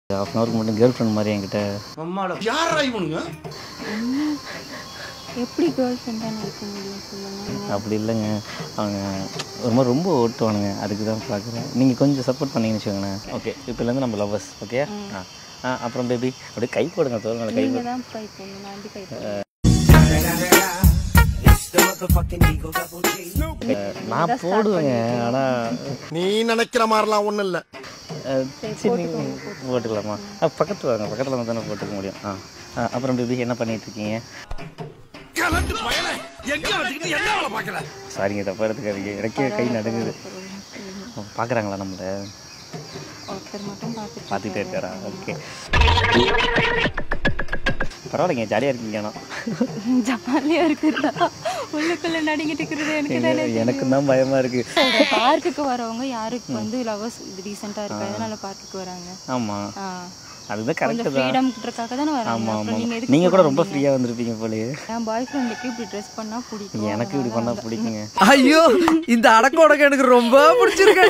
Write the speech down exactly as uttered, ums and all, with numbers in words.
Half an ஹவருக்கு மட்டும் girl friend மாதிரி என்கிட்ட யாரா இவனுங்க எப்படி கேர்ள் ஃப்ரெண்டாக இருக்க முடியும் சொல்லுங்கள். அப்படி இல்லைங்க, அவங்க ஒரு மாதிரி ரொம்ப ஓட்டுவானுங்க, அதுக்கு தான் பார்க்குறேன். நீங்கள் கொஞ்சம் சப்போர்ட் பண்ணீங்கன்னு வச்சுக்கோங்களேன். ஓகே, இப்போலேருந்து நம்ம லவ்வர்ஸ். ஓகே. ஆ ஆ அப்புறம் பேபி அப்படியே கை போடுங்க, தோறுங்க கை போடுங்க. தான் கை போடணும், நான் எப்படி கை போடுறேன்? நான் போடுவேங்க, ஆனால் நீ நினைக்கிற மாதிரிலாம் ஒன்றும் இல்லை. சரி போட்டுக்கலாமா? பக்கத்தில் வாங்க, பக்கத்தில் வந்து தானே போட்டுக்க முடியும். ஆ அப்புறம் பேபி என்ன பண்ணிட்டு இருக்கீங்க? சாரிங்க, தப்பா எடுத்துக்காதீங்க, எனக்கே கை நடுங்குது. பார்க்குறாங்களா நம்மள? ஒருத்தர் மட்டும் பார்த்துட்டு பார்த்துட்டே இருக்காரா? ஓகே, பரவாயில்லைங்க, ஜாலியாக இருக்கீங்க. ஆனால் ஜாலியாக இருக்குதா? உள்ளுக்குள்ள நடிங்கிட்டு இருக்கிறது எனக்கு தானே. எனக்கு தான் பயமாக இருக்குது. பார்க்குக்கு வரவங்க யாருக்கு வந்து லவர்ஸ் ரீசெண்டாக இருக்கு, அதனால பார்க்குக்கு வராங்க. ஆமாம், அதுதான் கொஞ்சம் கரெக்டு தான். ஃப்ரீடம்ன்றக்காக தானே வராங்க. ஆமாம் அப்புறம் ஆமாம், நீங்க எதுக்கு நீங்கள் கூட ரொம்ப ஃப்ரீயாக வந்திருப்பீங்க போலயே. என் பாய் ஃப்ரெண்டுக்கு இப்படி ட்ரெஸ் பண்ணால் பிடிக்கும், எனக்கு இப்படி பண்ணால் பிடிக்குங்க. ஐயோ, இந்த அடக்க உடக்க எனக்கு ரொம்ப பிடிச்சிருக்கு.